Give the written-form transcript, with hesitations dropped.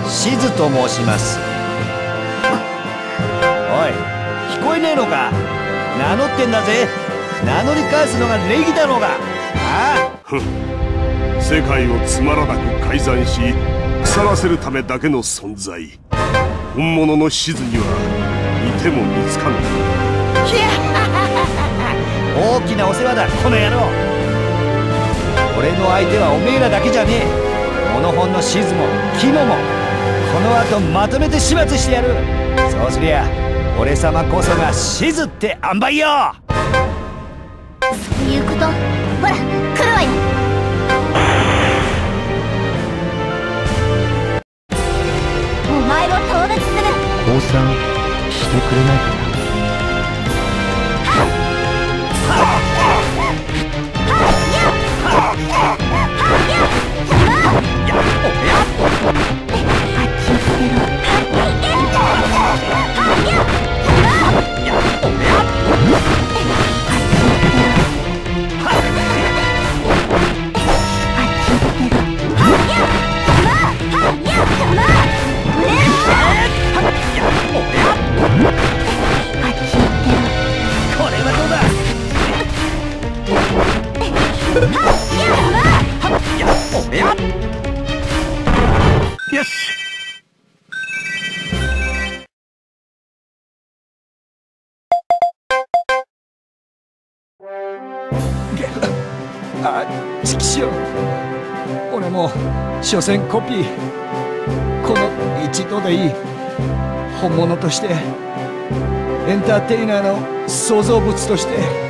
シズと申します。おい、聞こえねえのか？名乗ってんだぜ。名乗り返すのが礼儀だろうが。ああ、 世界をつまらなく改ざんし腐らせるためだけの存在。本物のシズにはいても似つかぬ。 大きなお世話だこの野郎。俺の相手はおめえらだけじゃねえ。モノホンのシズもキモもこの後まとめて始末してやる。そうすりゃ俺様こそがシズって塩梅よ。 そういうこと。ほら来るわよ。お前を討伐する。 降参してくれないかな。 よし。あ、ちきしょう。俺も所詮コピー。この一度でいい。本物としてエンターテイナーの創造物として